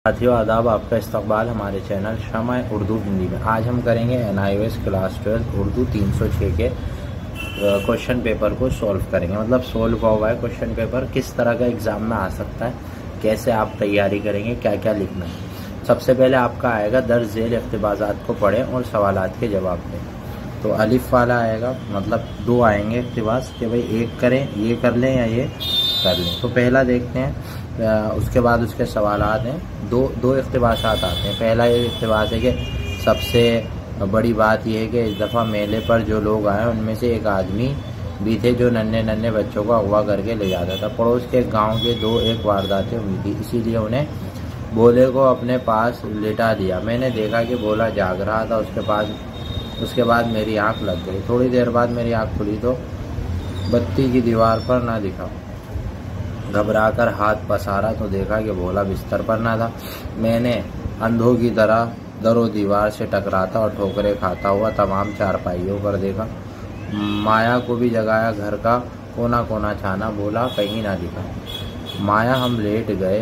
साथियों आदाब, आपका इस्तकबाल हमारे चैनल शमा उर्दू हिंदी में। आज हम करेंगे NIOS क्लास 12 उर्दू 306 के क्वेश्चन पेपर को सॉल्व करेंगे। मतलब सॉल्व हुआ है क्वेश्चन पेपर, किस तरह का एग्ज़ाम में आ सकता है, कैसे आप तैयारी करेंगे, क्या क्या लिखना है। सबसे पहले आपका आएगा दर्ज झेल इक़्तिबासात को पढ़ें और सवालात के जवाब दें। तो अलिफ वाला आएगा, मतलब दो आएंगे इक़्तिबास कि भाई एक करें, ये कर लें या ये कर लें। तो पहला देखते हैं, उसके बाद उसके सवालात हैं। दो इक़्तिबासात आते हैं। पहला ये इक़्तिबास है कि सबसे बड़ी बात यह है कि इस दफ़ा मेले पर जो लोग आए उनमें से एक आदमी भी थे जो नन्हे नन्हे बच्चों को अगवा करके ले जाता था। पड़ोस के गांव के एक वारदातें हुई थी, इसीलिए उन्हें भोले को अपने पास लिटा दिया। मैंने देखा कि भोला जाग रहा था। उसके बाद मेरी आंख लग गई। थोड़ी देर बाद मेरी आंख खुली तो बत्ती की दीवार पर ना दिखा। घबरा कर हाथ पसारा तो देखा कि भोला बिस्तर पर ना था। मैंने अंधों की तरह दरो दीवार से टकराता और ठोकरें खाता हुआ तमाम चारपाइयों पर देखा। माया को भी जगाया, घर का कोना कोना छाना, भोला कहीं ना दिखा। माया हम लेट गए,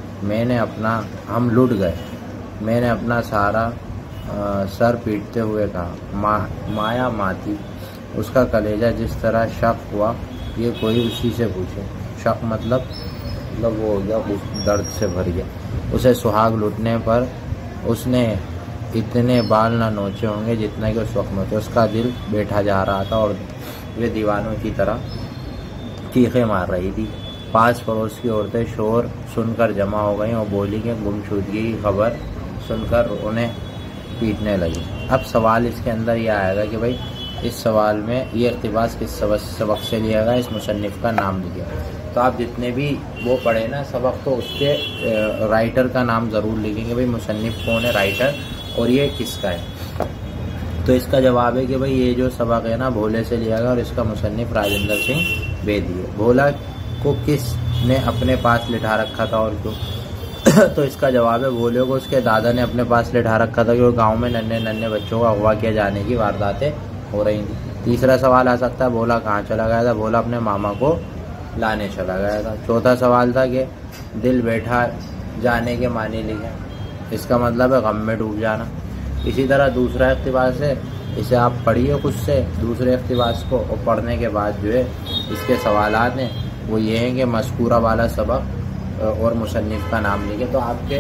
हम लुट गए। मैंने अपना सारा सर पीटते हुए कहा, माया माती। उसका कलेजा जिस तरह शक हुआ, ये कोई उसी से पूछे। शक मतलब वो हो गया, दर्द से भर गया। उसे सुहाग लुटने पर उसने इतने बाल ना नोचे होंगे जितना कि उस वक्त नोचे। उसका दिल बैठा जा रहा था और वे दीवानों की तरह चीखें मार रही थी। पास पड़ोस की औरतें शोर सुनकर जमा हो गईं और बोली कि गुमशुदगी की खबर सुनकर उन्हें पीटने लगी। अब सवाल इसके अंदर यह आएगा कि भाई इस सवाल में ये इक़्तिबास किस सबक से लिया गया, इस मुसन्निफ़ का नाम लिया। तो आप जितने भी वो पढ़े ना सबक, तो उसके राइटर का नाम ज़रूर लिखेंगे, भाई मुसन्निफ़ कौन है, राइटर, और ये किसका है। तो इसका जवाब है कि भाई ये जो सबक है ना भोले से लिया गया और इसका मुसन्निफ़ राजेंद्र सिंह बेदी है। भोला को किस ने अपने पास लिटा रखा था और क्यों? तो इसका जवाब है भोले को उसके दादा ने अपने पास लिटा रखा था क्योंकि गाँव में नन्हे नन्हे बच्चों को अगवा किए जाने की वारदातें हो रही थी। तीसरा सवाल आ सकता है भोला कहाँ चला गया था? भोला अपने मामा को लाने चला गया था। चौथा सवाल था कि दिल बैठा जाने के मानी लिखे, इसका मतलब है गम में डूब जाना। इसी तरह दूसरा इक़्तिबास है, इसे आप पढ़िए खुद से दूसरे इक़्तिबास को, और पढ़ने के बाद जो है इसके सवालात हैं वो ये हैं कि मज़कूरा वाला सबक और मुसन्निफ़ का नाम लिखे। तो आपके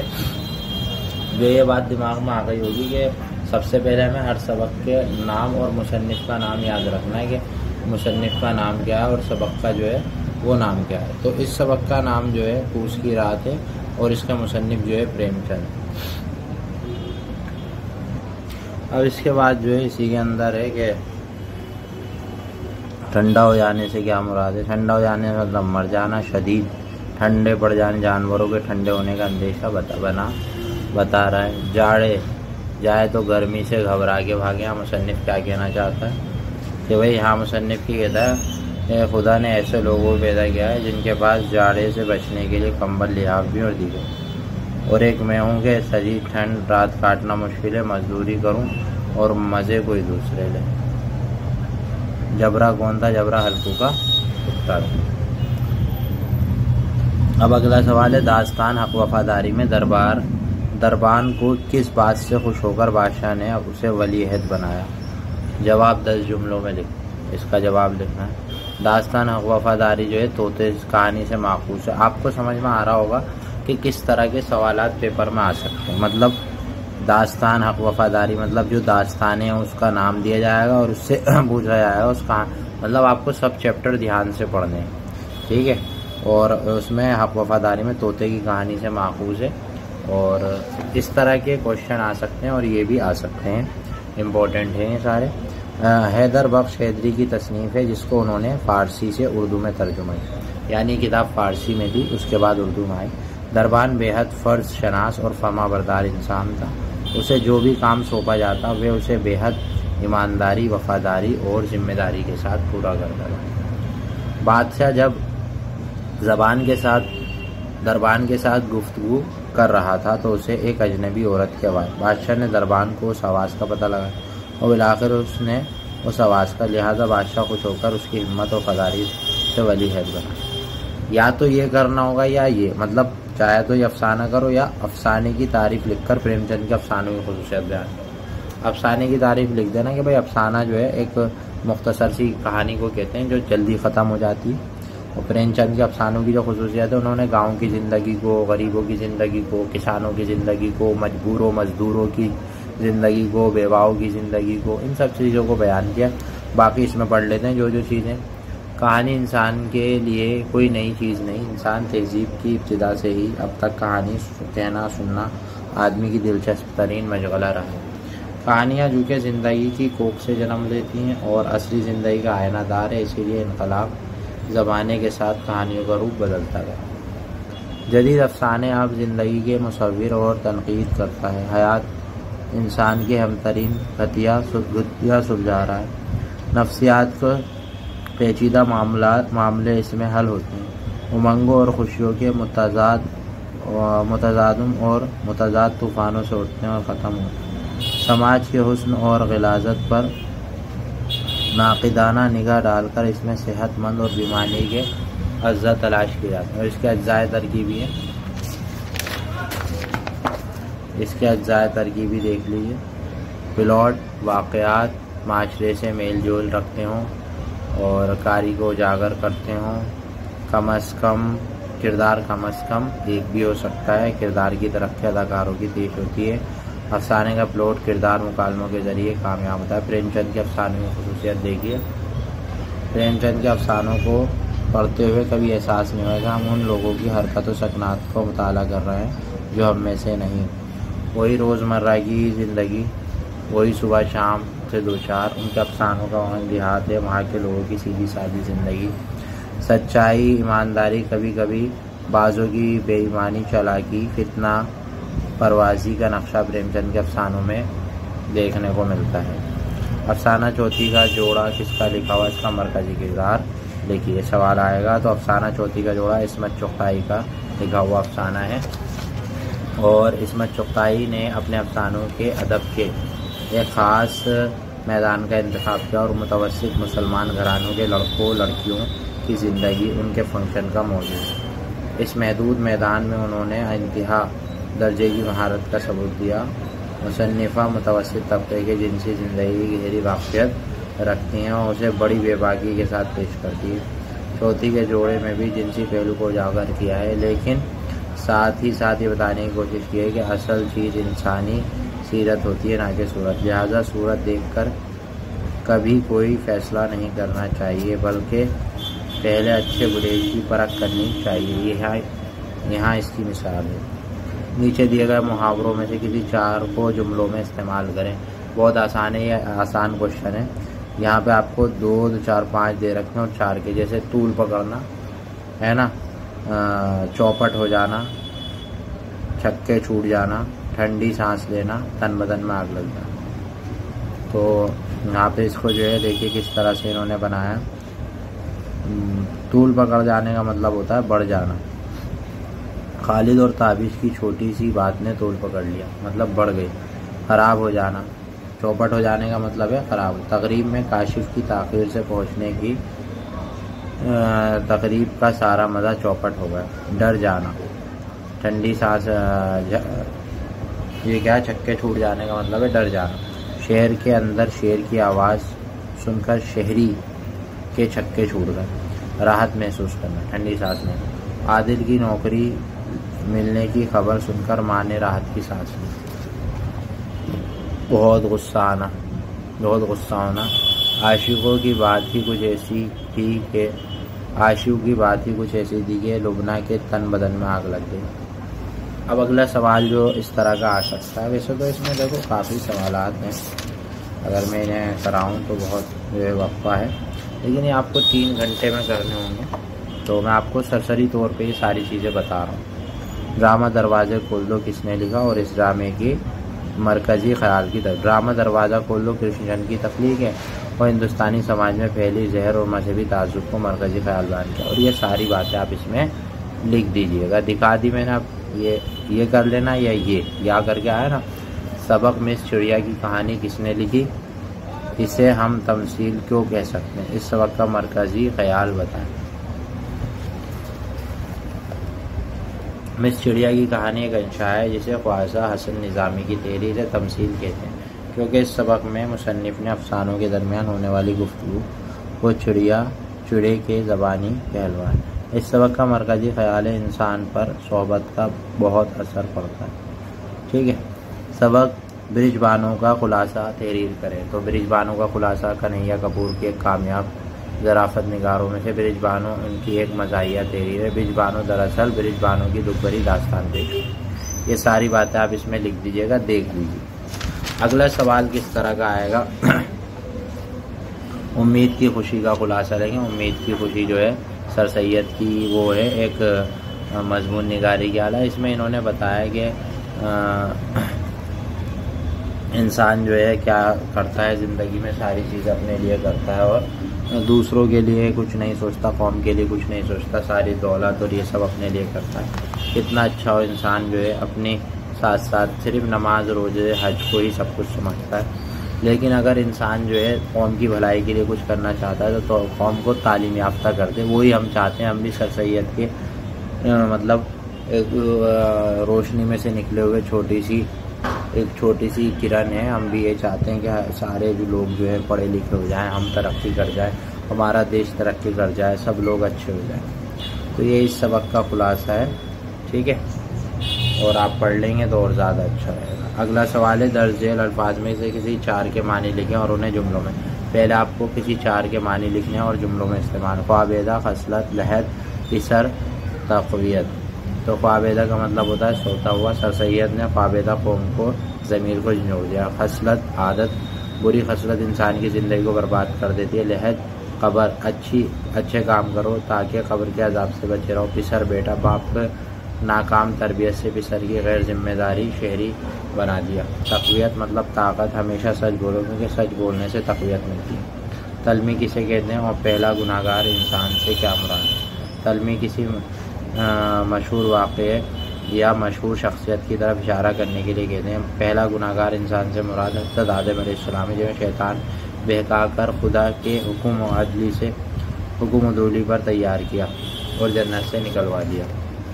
जो ये बात दिमाग में आ गई होगी कि सबसे पहले हमें हर सबक के नाम और मुसन्निफ़ का नाम याद रखना है कि मुसन्निफ़ का नाम क्या है और सबक का जो है वो नाम क्या है। तो इस सबक का नाम जो है पूस की रात है और इसका मुसन्निफ़ जो है प्रेमचंद। अब इसके बाद जो है इसी के अंदर है कि ठंडा हो जाने से क्या मुराद है। ठंडा हो जाने से मतलब मर जाना, शदीद ठंडे पड़ जाने, जानवरों के ठंडे होने का अंदेशा बता रहा है। जाड़े जाए तो गर्मी से घबरा के भागे। यहाँ मुसन्निफ़ क्या कहना चाहता है कि भाई यहाँ मुसन्निफ़ की कहता है खुदा ने ऐसे लोगों को पैदा किया है जिनके पास जाड़े से बचने के लिए कंबल, लिहाफ भी और दीगर, और एक मैं हूँ कि शदीद ठंड रात काटना मुश्किल है, मजदूरी करूँ और मज़े कोई दूसरे ले। जबरा कौन था? जबरा हल्कू का कुत्ता। अब अगला सवाल है, दास्तान हक वफादारी में दरबान को किस बात से खुश होकर बादशाह ने उसे वली अहद बनाया? जवाब 10 जुमलों में इसका जवाब लिखना है। दास्तान हक वफादारी जो है तोते कहानी से माखूज है। आपको समझ में आ रहा होगा कि किस तरह के सवालात पेपर में आ सकते हैं। मतलब दास्तान हक वफादारी मतलब जो दास्तान है उसका नाम दिया जाएगा और उससे पूछा जाएगा उसका, मतलब आपको सब चैप्टर ध्यान से पढ़ने हैं, ठीक है। और उसमें हक वफादारी में तोते की कहानी से माखूज है, और इस तरह के क्वेश्चन आ सकते हैं और ये भी आ सकते हैं, इम्पोर्टेंट हैं ये सारे। हैदर बख्श हैदरी की तसनीफ़ है जिसको उन्होंने फ़ारसी से उर्दू में तर्जुमा किया, यानी किताब फ़ारसी में थी उसके बाद उर्दू में आई। दरबान बेहद फ़र्ज शनास और फमा बरदार इंसान था। उसे जो भी काम सौंपा जाता वे उसे बेहद ईमानदारी, वफ़ादारी और ज़िम्मेदारी के साथ पूरा करता था। बादशाह जब दरबान के साथ गुफ्तगू कर रहा था तो उसे एक अजनबी औरत की आवाज़। बादशाह ने दरबान को उस आवाज़ का पता लगाया और बिलाखिर उसने उस आवाज़ का, लिहाजा बादशाह खुश होकर उसकी हिम्मत और फ़दारी से वली अहद बना। या तो ये करना होगा या ये, मतलब چاہے تو یہ افسانہ کرو یا افسانے کی تعریف لکھ کر پریم چند کے افسانوں کی خصوصیت بیان کرو۔ افسانے کی تعریف لکھ دینا کہ بھائی افسانہ جو ہے ایک مختصر سی کہانی کو کہتے ہیں جو جلدی ختم ہو جاتی ہے، اور پریم چند کے افسانوں کی جو خصوصیت ہے، انہوں نے گاؤں کی زندگی کو، غریبوں کی زندگی کو، کسانوں کی زندگی کو، مجبوروں مزدوروں کی زندگی کو، بیواؤں کی زندگی کو، ان سب چیزوں کو بیان کیا۔ باقی اس میں پڑھ لیتے ہیں جو چیزیں۔ کہانی انسان کے لیے کوئی نئی چیز نہیں، انسان تہذیب کی ابتدا سے ہی اب تک کہانی کہنا سننا آدمی کی دلچسپ ترین مشغلہ رہا ہے۔ کہانیاں جو کہ زندگی کی کوکھ سے جنم لیتی ہیں اور اصلی زندگی کا آئینہ دار ہے، اسی لیے انقلاب زمانے کے ساتھ کہانیوں کا روپ بدلتا گیا۔ جدید افسانے اب زندگی کے مصور اور تنقید کرتا ہے، حیات انسان کے ہم ترین گھٹیا سلجھا رہا ہے، نفسیات کو پیچیدہ معاملے اس میں حل ہوتے ہیں، امنگوں اور خوشیوں کے متضادم اور متضاد طوفانوں سے اٹھتے ہیں اور ختم ہوتے ہیں۔ سماج کے حسن اور غلاظت پر ناقدانہ نگاہ ڈال کر اس میں صحت مند اور بیماری کے اجزاء تلاش کیے جاتے ہیں، اور اس کے اجزائے ترکیبی ہیں، اس کے اجزائے ترکیبی دیکھ لیجیے۔ پلاٹ واقعات معاشرے سے میل جول رکھتے ہوں اور کاری کو اجاگر کرتے ہوں، کم از کم کردار کم از کم ایک بھی ہو سکتا ہے، کردار کی ترقی اداکاروں کی پیش ہوتی ہے، افسانے کا پلاٹ کردار مکالموں کے ذریعے کامیاب ہوتا ہے۔ پریم چند کے افسانوں کی خصوصیت دیکھیے۔ پریم چند کے افسانوں کو پڑھتے ہوئے کبھی احساس نہیں ہوئے گا ہم ان لوگوں کی حرکت و سکنات کو مطالعہ کر رہے ہیں جو ہم میں سے نہیں، وہی روزمرہ کی زندگی، وہی صبح شام سے دو چار۔ ان کے افسانوں کا وہاں دیہات ہے، وہاں کے لوگوں کی سیدھی سادی زندگی، سچائی، ایمانداری، کبھی کبھی بعضوں کی بے ایمانی، چالاکی، فتنہ پروازی کا نقشہ پریم چند کے افسانوں میں دیکھنے کو ملتا ہے۔ افسانہ چوتھی کا جوڑا کس کا لکھا ہوا، اس کا مرکزی کردار لکھیے۔ سوال آئے گا تو افسانہ چوتھی کا جوڑا عصمت چغتائی کا لکھا ہوا افسانہ ہے، اور عصمت چغتائی نے اپنے افسانوں کے ادب کے ایک خاص میدان کا انتخاب کیا اور متوسط مسلمان گھرانوں کے لڑکوں لڑکیوں کی زندگی ان کے فنکشن کا موضوع ہے۔ اس محدود میدان میں انہوں نے انتہا درجے کی مہارت کا ثبوت دیا۔ مصنفہ متوسط طبقے کے جنسی زندگی کی گہری واقفیت رکھتی ہیں اور اسے بڑی بے باکی کے ساتھ پیش کرتی ہے۔ چوتھی کے جوڑے میں بھی جنسی پہلو کو اجاگر کیا ہے، لیکن ساتھ ہی ساتھ یہ بتانے کی کوشش کی ہے کہ اصل چیز انسانی سیرت ہوتی ہے، نہ کہ صورت، لہذا صورت دیکھ کر کبھی کوئی فیصلہ نہیں کرنا چاہیے، بلکہ پہلے اچھے برے کی پرکھ کرنی چاہیے۔ یہاں اس کی مثال ہے۔ نیچے دیے گئے محاوروں میں سے کسی چار کو جملوں میں استعمال کریں۔ بہت آسان ہے، یہ آسان کوشچن ہے۔ یہاں پہ آپ کو 2 2 4 5 دے رکھے ہیں اور 4 کے، جیسے طول پکڑنا ہے نا، چوپٹ ہو جانا، چھکے چھوٹ جانا، ٹھنڈی سانس لینا، تن بدن میں آگ لگ جانا۔ تو یہاں پہ اس کو جو ہے دیکھیے کس طرح سے انہوں نے بنایا۔ طول پکڑ جانے کا مطلب ہوتا ہے بڑھ جانا۔ خالد اور تابش کی چھوٹی سی بات نے طول پکڑ لیا، مطلب بڑھ گئی۔ خراب ہو جانا، چوپٹ ہو جانے کا مطلب ہے خراب۔ تقریب میں کاشف کی تاخیر سے پہنچنے کی تقریب کا سارا مزہ چوپٹ ہو گیا۔ ڈر جانا، ٹھنڈی سانس، یہ کیا، چھکے چھوٹ جانے کا مطلب ہے ڈر جانا۔ شہر کے اندر شیر کی آواز سن کر شہری کے چھکے چھوٹ گئے۔ راحت محسوس کرنا، ٹھنڈی سانس میں۔ عادل کی نوکری ملنے کی خبر سن کر ماں نے راحت کی سانس لی۔ بہت غصہ آنا، بہت غصہ ہونا۔ عاشقوں کی بات ہی کچھ ایسی تھی کہ لبنہ کے تن بدن میں آگ لگ گئی۔ اب اگلا سوال جو اس طرح کا آ سکتا ہے، ویسے تو اس میں دیکھو کافی سوالات ہیں، اگر میں انہیں کراؤں تو بہت وقفہ ہے، لیکن یہ آپ کو 3 گھنٹے میں کرنے ہوں گے، تو میں آپ کو سرسری طور پہ یہ ساری چیزیں بتا رہا ہوں۔ ڈرامہ دروازے کھول دو کس نے لکھا اور اس ڈرامے کی مرکزی خیال کی طرف۔ ڈرامہ دروازہ کھول دو کرشن چند کی تخلیق ہے اور ہندوستانی سماج میں پھیلی زہر اور مذہبی تعصب کو مرکزی خیال بیان کیا، اور یہ ساری باتیں آپ اس میں لکھ دیجئے گا۔ دکھا دی میں نے، اب یہ کر لینا، یا یہ کر کے آیا نا۔ سبق مس چڑیا کی کہانی کس نے لکھی، اسے ہم تمثیل کیوں کہہ سکتے ہیں، اس سبق کا مرکزی خیال بتائیں۔ مس چڑیا کی کہانی ایک انشاء ہے جسے خواجہ حسن نظامی کی تحریر تمثیل کہتے ہیں، کیونکہ اس سبق میں مصنف نے افسانوں کے درمیان ہونے والی گفتگو کو چڑے کے زبانی پہلوان۔ اس سبق کا مرکزی خیال ہے انسان پر صحبت کا بہت اثر پڑتا ہے۔ ٹھیک ہے، سبق برج بانو کا خلاصہ تحریر کریں۔ تو برج بانو کا خلاصہ کنہیا کپور کی ایک کامیاب ظرافت نگاروں میں سے برج بانو ان کی ایک مزاحیہ تحریر ہے۔ برج بانو دراصل برج بانو کی دکھ بھری داستان پیش ہے۔ یہ ساری باتیں آپ اس میں لکھ دیجیے گا، دیکھ لیجیے۔ اگلا سوال کس طرح کا آئے گا؟ امید کی خوشی کا خلاصہ لیں گے۔ امید کی خوشی جو ہے سر سید کی وہ ہے ایک مضمون نگاری کی آلہ۔ اس میں انہوں نے بتایا کہ انسان جو ہے کیا کرتا ہے زندگی میں، ساری چیزیں اپنے لیے کرتا ہے اور دوسروں کے لیے کچھ نہیں سوچتا، قوم کے لیے کچھ نہیں سوچتا، ساری دولت اور یہ سب اپنے لیے کرتا ہے۔ کتنا اچھا ہو انسان جو ہے اپنی ساتھ ساتھ صرف نماز روزے حج کو ہی سب کچھ سمجھتا ہے، لیکن اگر انسان جو ہے قوم کی بھلائی کے لیے کچھ کرنا چاہتا ہے تو قوم کو تعلیم یافتہ کر دے۔ وہی ہم چاہتے ہیں، ہم بھی سر سید کے مطلب ایک روشنی میں سے نکلے ہوئے ایک چھوٹی سی کرن ہے۔ ہم بھی یہ چاہتے ہیں کہ سارے جو لوگ جو ہے پڑھے لکھے ہو جائیں، ہم ترقی کر جائیں، ہمارا دیش ترقی کر جائے، سب لوگ اچھے ہو جائیں۔ تو یہ اس سبق کا خلاصہ ہے، ٹھیک ہے، اور آپ پڑھ لیں گے تو اور زیادہ اچھا رہے گا۔ اگلا سوال ہے درج ذیل الفاظ میں سے کسی چار کے معنی لکھیں اور انہیں جملوں میں۔ پہلے آپ کو کسی چار کے معنی لکھنے اور جملوں میں استعمال۔ خوابیدہ، خصلت، لحد، پسر، تقویت۔ تو خوابیدہ کا مطلب ہوتا ہے سوتا ہوا۔ سر سید نے خوابیدہ قوم کو ضمیر کو جھنجھوڑ دیا۔ خصلت عادت، بری خصلت انسان کی زندگی کو برباد کر دیتی ہے۔ لحد قبر، اچھے کام کرو تاکہ قبر کے عذاب سے بچے رہو۔ پسر بیٹا، باپ ناکام تربیت سے پسر کی غیر ذمہ داری شہری بنا دیا۔ تقویت مطلب طاقت، ہمیشہ سچ بولو کیونکہ سچ بولنے سے تقویت ملتی ہے۔ تلمی کسے کہتے ہیں اور پہلا گناہگار انسان سے کیا مراد ہے؟ تلمی کسی مشہور واقعے یا مشہور شخصیت کی طرف اشارہ کرنے کے لیے کہتے ہیں۔ پہلا گناہگار انسان سے مراد حضرت آدم علیہ السلام جو شیطان بہکا کر خدا کے حکم و عدولی پر تیار کیا اور جنت سے نکلوا دیا۔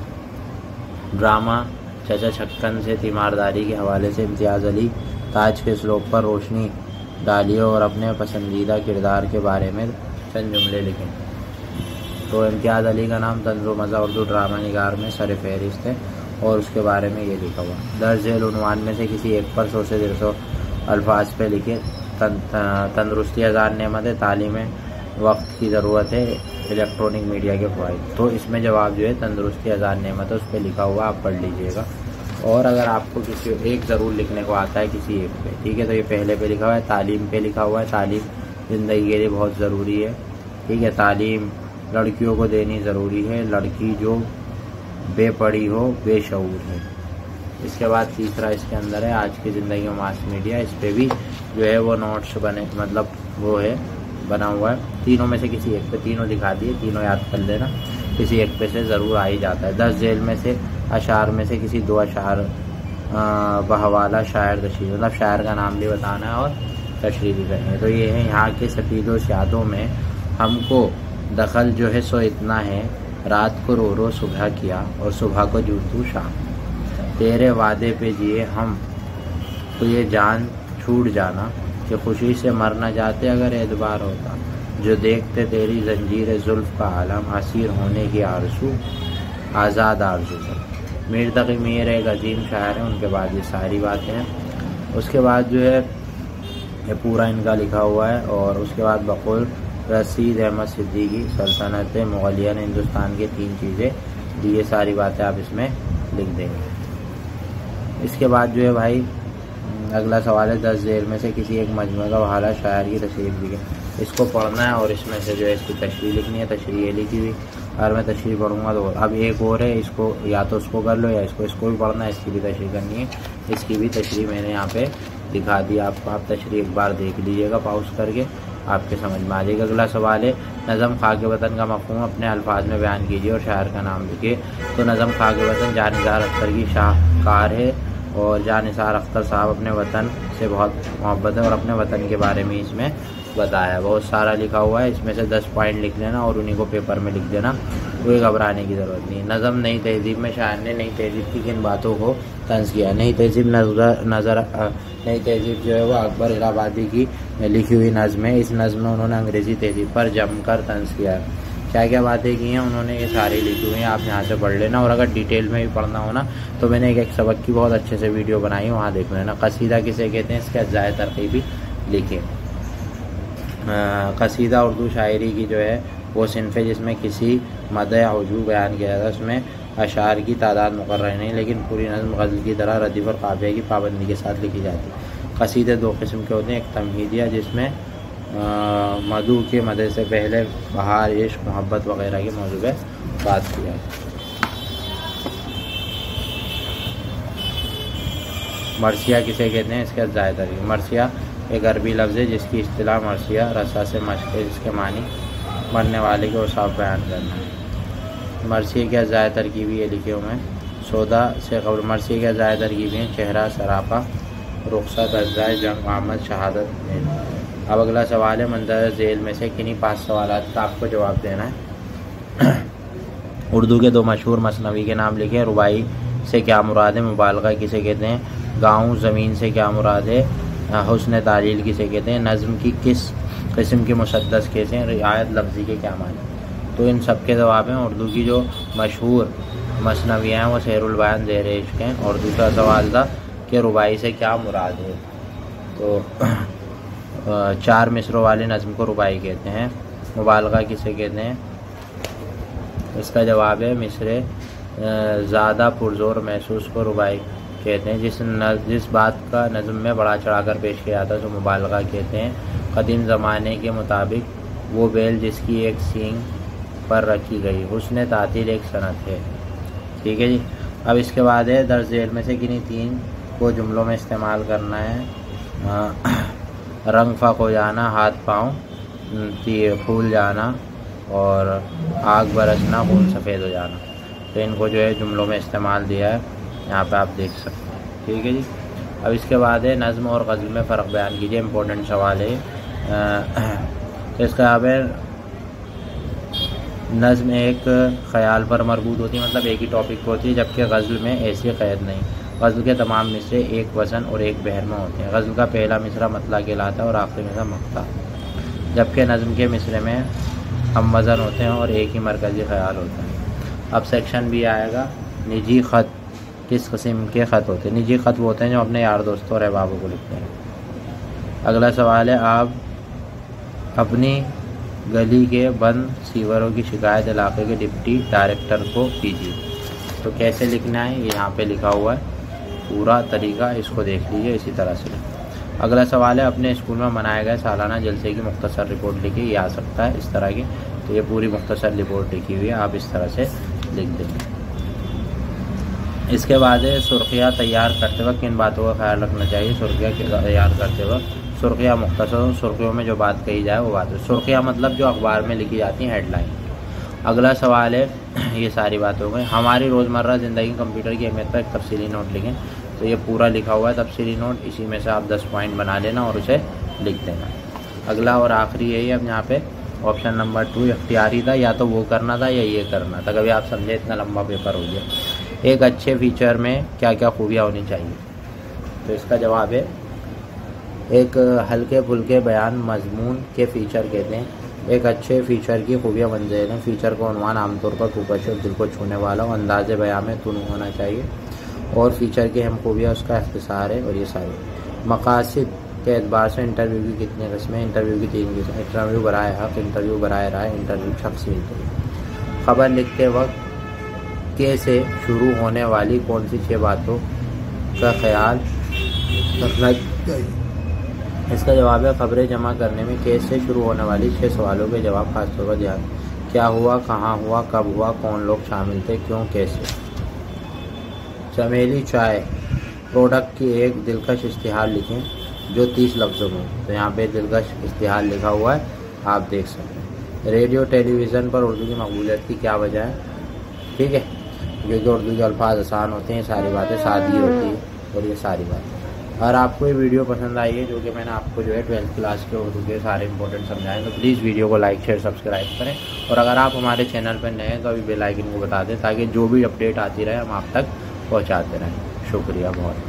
ڈرامہ چچا چھکن سے تیمارداری کے حوالے سے امتیاز علی تاج کے اسلوب پر روشنی ڈالیے اور اپنے پسندیدہ کردار کے بارے میں چند جملے لکھیں۔ تو امتیاز علی کا نام طنز و مزہ اردو ڈرامہ نگار میں سر فہرست ہے اور اس کے بارے میں یہ لکھا ہوا۔ درج ذیل عنوان میں سے کسی ایک پر 100 سے 150 الفاظ پہ لکھے۔ تندرستی ہزار نعمت ہے، تعلیم وقت کی ضرورت ہے، الیکٹرانک میڈیا کے فوائد۔ تو اس میں جواب جو ہے تندرستی ہزار نعمت ہے، اس پہ لکھا ہوا، آپ پڑھ لیجئے گا۔ اور اگر آپ کو کسی ایک ضرور لکھنے کو آتا ہے کسی ایک پہ، ٹھیک ہے، تو یہ پہلے پہ لکھا ہوا ہے، تعلیم پہ لکھا ہوا ہے۔ تعلیم زندگی کے لیے بہت ضروری ہے، ٹھیک ہے۔ تعلیم لڑکیوں کو دینی ضروری ہے، لڑکی جو بے پڑھی ہو بے شعور ہے۔ اس کے بعد تیسرا اس کے اندر ہے آج کی زندگی میں ماس میڈیا، اس پہ بھی جو ہے وہ نوٹس بنے، مطلب وہ ہے بنا ہوا ہے۔ تینوں میں سے کسی ایک پہ، تینوں دکھا دیے، تینوں یاد کر لینا، کسی ایک پہ سے ضرور آ ہی جاتا ہے۔ 10 ذیل میں سے اشعار میں سے کسی 2 اشعار بحوالہ شاعر تشریح، مطلب شاعر کا نام بھی بتانا ہے اور تشریح بھی کرنی ہے۔ تو یہ ہے یہاں کے سفید و سیادوں میں ہم کو دخل جو ہے سو اتنا ہے، رات کو رو رو صبح کیا اور صبح کو جوتو شام، تیرے وعدے پہ جیے ہم تو یہ جان چھوٹ جانا کہ خوشی سے مر نہ جاتے اگر اعتبار ہوتا، جو دیکھتے تیری زنجیر زلف کا عالم، اسیر ہونے کی آرزو آزاد آرزو سب۔ میر تقی میر ایک عظیم شاعر ہیں، ان کے بعد یہ ساری باتیں ہیں۔ اس کے بعد جو ہے یہ پورا ان کا لکھا ہوا ہے، اور اس کے بعد بقول رشید احمد صدیقی سلطنت مغلیہ نے ہندوستان کے 3 چیزیں دی، یہ ساری باتیں آپ اس میں لکھ دیں گے۔ اس کے بعد جو ہے بھائی اگلا سوال ہے 10 ذیل میں سے کسی ایک مجموعہ کا بحالہ شاعر کی تشریح لکھیں۔ اس کو پڑھنا ہے اور اس میں سے جو ہے اس کی تشریح لکھنی ہے۔ تشریح یہ لکھی ہوئی، اگر میں تشریح پڑھوں گا تو اب ایک اور ہے، اس کو یا تو اس کو کر لو یا اس کو بھی پڑھنا ہے، اس کی بھی تشریح کرنی ہے۔ اس کی بھی تشریح میں نے یہاں پہ دکھا دی آپ کو، آپ تشریح ایک بار دیکھ لیجیے گا پاؤز کر کے، آپ کے سمجھ میں آ جائے گا۔ اگلا سوال ہے نظم خاک وطن کا مفہوم اپنے الفاظ میں بیان کیجیے اور شاعر کا نام لکھیے۔ تو نظم خاک وطن جاں نثار اختر کی شاہکار ہے، اور جاں نثار اختر صاحب اپنے وطن سے بہت محبت ہے اور اپنے وطن کے بارے میں اس میں बताया, बहुत सारा लिखा हुआ है, इसमें से 10 पॉइंट लिख लेना और उन्हीं को पेपर में लिख देना, कोई घबराने की ज़रूरत नहीं। नज़म नई तहज़ीब में शायर ने नई तहज़ीब की किन बातों को तंज़ किया? नई तहज़ीब नई तहज़ीब जो है वो अकबर इलाहाबादी की लिखी हुई नज़म है। इस नज़म में उन्होंने अंग्रेज़ी तहज़ीब पर जमकर तंज़ किया है। क्या क्या बातें की हैं उन्होंने, ये सारी लिखी हुई हैं, आप यहाँ से पढ़ लेना। और अगर डिटेल में भी पढ़ना हो ना तो मैंने एक सबक की बहुत अच्छे से वीडियो बनाई है, वहाँ देख लेना। कसीदा किसे कहते हैं, इसके अज़्ज़ाए तरकीबी लिखे। कसीदा उर्दू शायरी की जो है वो सिन्फ़ है जिसमें किसी मद या हुजू बयान किया जाता है। उसमें अशार की तादाद मुकर्रर नहीं, लेकिन पूरी नज़्म गज़ल की तरह रदीफ़ और काफ़िया की पाबंदी के साथ लिखी जाती है। कसीदे दो किस्म के होते हैं, एक तमहीदिया जिसमें मधु के मदे से पहले बहार, इश्क, मोहब्बत वगैरह के मौजू पे बात की जाए। मरसिया किसे कहते हैं, इसका ज़ायदा है। मरसिया एक अरबी लफ्ज़ है जिसकी इस्तिलाह मरसिया रसा से मश्क है, जिसके मानी मरने वाले को साफ बयान करना है। मरसिया क्या ज़ायदा तरकीबी ये लिखे हुए हैं, सौदा से कबल। मरसिया क्या ज़ायदा तरकीबी हैं, चेहरा, सरापा, रुखसत, अज़्ज़ाए जंग, आमद, शहादत। अब अगला सवाल है, मंदर झेल में से किन्हीं 5 सवालात का आपको जवाब देना है। उर्दू के 2 मशहूर मसनवी के नाम लिखे। रुबाई से क्या मुराद है, मुबालगा किसे कहते हैं, गाँव ज़मीन से क्या मुराद है, हुस्न तालील किसे कहते हैं, नज़्म की किस किस्म के मुसद्दस कैसे हैं, रियायत लफ्ज़ी के क्या माने। तो इन सब के जवाब हैं। उर्दू की जो मशहूर मसनवियाँ हैं वो सहरुल बयान, ज़ेर इश्क हैं। और दूसरा सवाल था कि रुबाई से क्या मुराद है, तो 4 मिसरों वाली नज़्म को रुबाई कहते हैं। मुबालगा किसे कहते हैं, इसका जवाब है मिसरे ज़्यादा पुरज़ोर महसूस को रुबाई कहते हैं। जिस बात का नज़्म में बड़ा चढ़ाकर पेश किया जाता है तो मुबालगा कहते हैं। कदीम ज़माने के मुताबिक वो बेल जिसकी एक सींग पर रखी गई, हुस्न तातील एक सनत है। ठीक है जी। अब इसके बाद है, दर्ज झेल में से किन्हीं 3 को जुमलों में इस्तेमाल करना है। रंग फ़क हो जाना, हाथ पाँव फूल जाना, और आग बरसना, खून सफ़ेद हो जाना। तो इनको जो है जुमलों में इस्तेमाल दिया है, यहाँ पे आप देख सकते हैं। ठीक है जी। अब इसके बाद है, नज़्म और गज़ल में फ़र्क बयान कीजिए। इम्पोर्टेंट सवाल है। तो इसका जवाब है, नज़्म एक ख़याल पर मरबूत होती है, मतलब एक ही टॉपिक पर होती है, जबकि गज़ल में ऐसी क़ैद नहीं। गज़ल के तमाम मिसरे एक वज़न और एक बहर में होते हैं। गज़ल का पहला मिसरा मतला कहलाता है और आखिरी मिसरा मक्ता, जबकि नज़्म के मिसरे में हम वज़न होते हैं और एक ही मरकज़ी ख़याल होता है। अब सेक्शन भी आएगा, निजी ख़त किस किस्म के ख़त होते हैं। निजी ख़त वो होते हैं जो अपने यार दोस्तों और अहबाबों को लिखते हैं। अगला सवाल है, आप अपनी गली के बंद सीवरों की शिकायत इलाके के डिप्टी डायरेक्टर को कीजिए। तो कैसे लिखना है, ये यहाँ पे लिखा हुआ है पूरा तरीका, इसको देख लीजिए इसी तरह से। अगला सवाल है, अपने स्कूल में मनाए गए सालाना जलसे की मुख्तसर रिपोर्ट लिखिए। ये आ सकता है इस तरह की, तो ये पूरी मुख्तसर रिपोर्ट लिखी हुई है, आप इस तरह से लिख देंगे। इसके बाद है, सुर्खियाँ तैयार करते वक्त किन बातों का ख्याल रखना चाहिए। सुर्खियाँ तैयार करते वक्त सुर्खियाँ मुख्तसर, सुर्खियों में जो बात कही जाए वो बात है। सुर्खियाँ मतलब जो अखबार में लिखी जाती हैं, हेडलाइन। अगला सवाल है, ये सारी बात हो गई। हमारी रोज़मर्रा ज़िंदगी कंप्यूटर की अहमियत पर एक तफसीली नोट लिखें। तो ये पूरा लिखा हुआ है तफसीली नोट, इसी में से आप 10 पॉइंट बना लेना और उसे लिख देना। अगला और आखिरी यही है, अब यहाँ पे ऑप्शन नंबर 2 इख्तियारी था, या तो वो करना था या ये करना था। कभी आप समझे, इतना लंबा पेपर हो गया। एक अच्छे फीचर में क्या क्या खूबियाँ होनी चाहिए। तो इसका जवाब है, एक हल्के फुल्के बयान मजमून के फ़ीचर कहते हैं। एक अच्छे फ़ीचर की खूबियाँ बन जाए। फ़ीचर का उन्वान आमतौर पर खूबश और दिल को छूने वाला हो, अंदाज़े बयान में तुन होना चाहिए, और फ़ीचर की अहम खूबियाँ उसका इख्तिसार है। और ये सारे मकासद के एतबार से इंटरव्यू की कितनी किस्में। इंटरव्यू की 3 किस्में, इंटरव्यू बराए हक़, इंटरव्यू बराए राय, इंटरव्यू शख्सी इंटरव्यू। ख़बर लिखते वक्त के से शुरू होने वाली कौन सी 6 बातों का ख्याल रखना चाहिए। इसका जवाब है, खबरें जमा करने में केस से शुरू होने वाली 6 सवालों के जवाब खासतौर पर ध्यान। क्या हुआ, कहाँ हुआ, कब हुआ, कौन लोग शामिल थे, क्यों, कैसे। चमेली चाय प्रोडक्ट की एक दिलकश इश्तिहार लिखें जो 30 लफ्ज़ों में। तो यहाँ पे दिलकश इश्तिहार लिखा हुआ है, आप देख सकते हैं। रेडियो टेलीविज़न पर उर्दू की मकबूलियत की क्या वजह है। ठीक है, क्योंकि उर्दू के अल्फाज आसान होते हैं, सारी बातें सादगी होती है, और ये सारी बातें। अगर आपको ये वीडियो पसंद आई है, जो कि मैंने आपको जो है 12th क्लास के उर्दू के सारे इंपॉर्टेंट समझाएं, तो प्लीज़ वीडियो को लाइक शेयर सब्सक्राइब करें। और अगर आप हमारे चैनल पर नए हैं तो अभी बेल आइकन को बता दें, ताकि जो भी अपडेट आती रहे हम आप तक पहुँचाते रहें। शुक्रिया बहुत।